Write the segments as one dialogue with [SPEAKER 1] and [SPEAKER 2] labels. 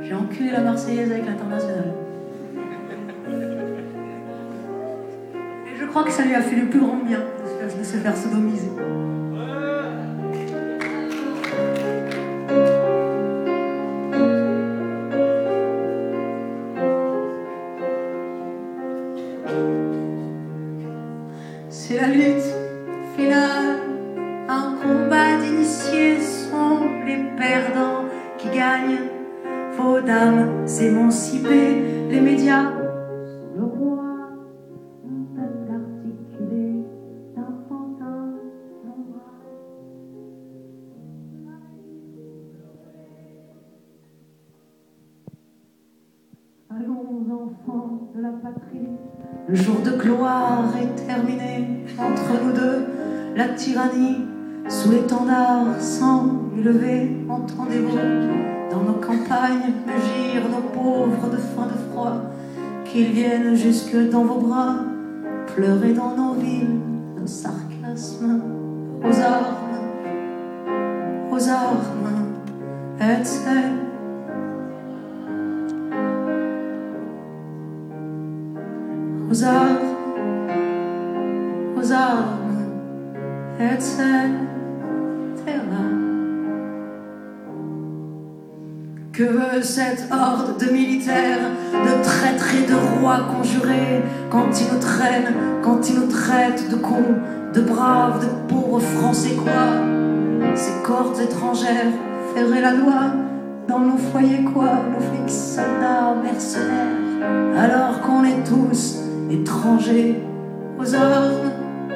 [SPEAKER 1] J'ai enculé la Marseillaise avec l'Internationale. Et je crois que ça lui a fait le plus grand bien de se faire sodomiser. C'est la lutte finale, un combat d'initiés sont les perdants qui gagnent. Vos dames s'émanciper, les médias, le roi, un peuple articulé, d'un pantin, l'ombre. Allons enfants de la patrie, le jour de gloire est terminé. Entre nous deux, la tyrannie, sous l'étendard sans élevé, entendez-vous dans nos campagnes mugir nos pauvres de faim, de froid, qu'ils viennent jusque dans vos bras, pleurer dans nos villes, nos sarcasmes, aux armes, etc. Aux armes, etc. Que veut cette horde de militaires, de traîtres et de rois conjurés, quand ils nous traînent, quand ils nous traitent de cons, de braves, de pauvres Français quoi? Ces cohortes étrangères feraient la loi dans nos foyers quoi? Nos flics, soldats, mercenaires, alors qu'on est tous étrangers aux armes,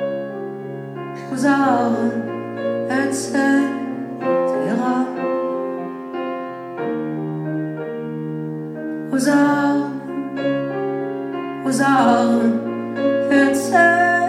[SPEAKER 1] etc. Aux armes, etc.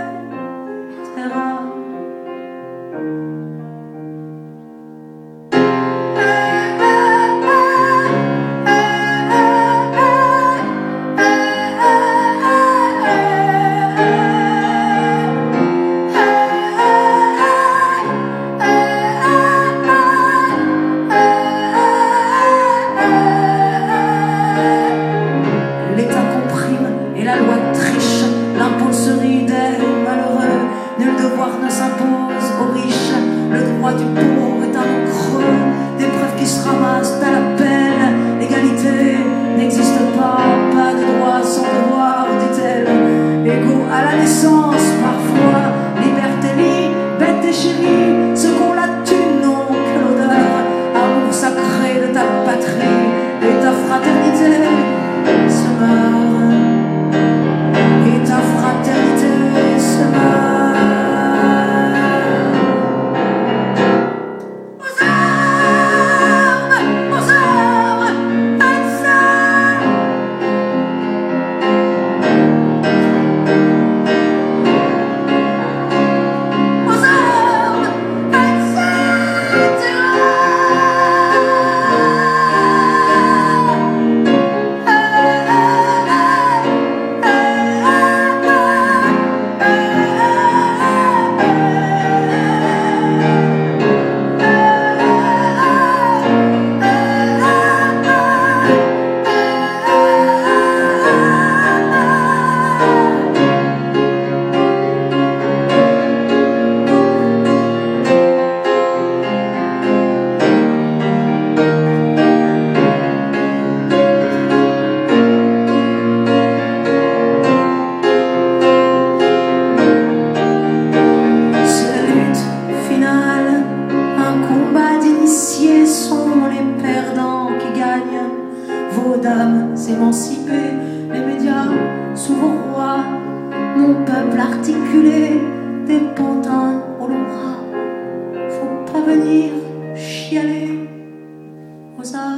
[SPEAKER 1] S'émanciper, les médias sous vos rois, mon peuple articulé, des pantins au long bras. Faut pas venir chialer aux armes.